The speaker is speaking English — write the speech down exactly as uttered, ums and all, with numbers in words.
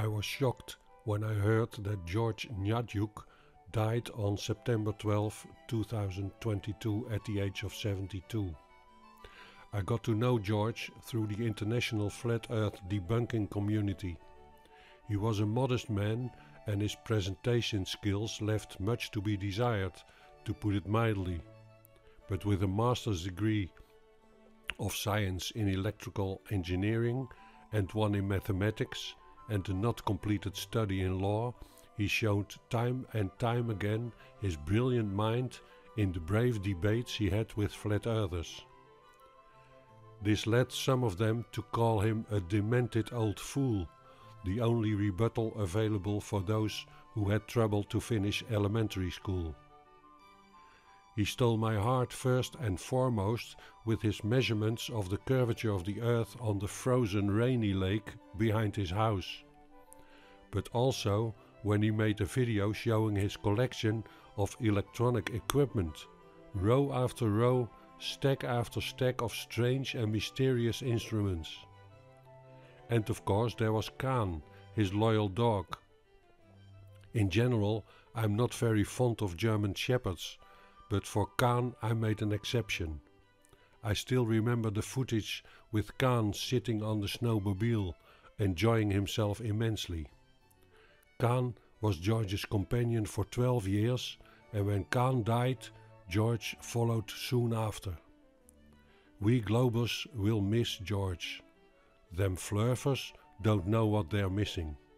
I was shocked when I heard that George Gnatyuk died on September twelfth, two thousand twenty-two at the age of seventy-two. I got to know George through the international flat earth debunking community. He was a modest man and his presentation skills left much to be desired, to put it mildly. But with a master's degree of science in electrical engineering and one in mathematics and a not completed study in law, he showed time and time again his brilliant mind in the brave debates he had with flat earthers. This led some of them to call him a demented old fool, the only rebuttal available for those who had trouble to finish elementary school. He stole my heart first and foremost with his measurements of the curvature of the earth on the frozen rainy lake behind his house, but also when he made a video showing his collection of electronic equipment, row after row, stack after stack of strange and mysterious instruments. And of course there was Kaan, his loyal dog. In general, I'm not very fond of German shepherds, but for Kaan I made an exception. I still remember the footage with Kaan sitting on the snowmobile, enjoying himself immensely. Kaan was George's companion for twelve years, and when Kaan died, George followed soon after. We Globers will miss George. Them flurfers don't know what they're missing.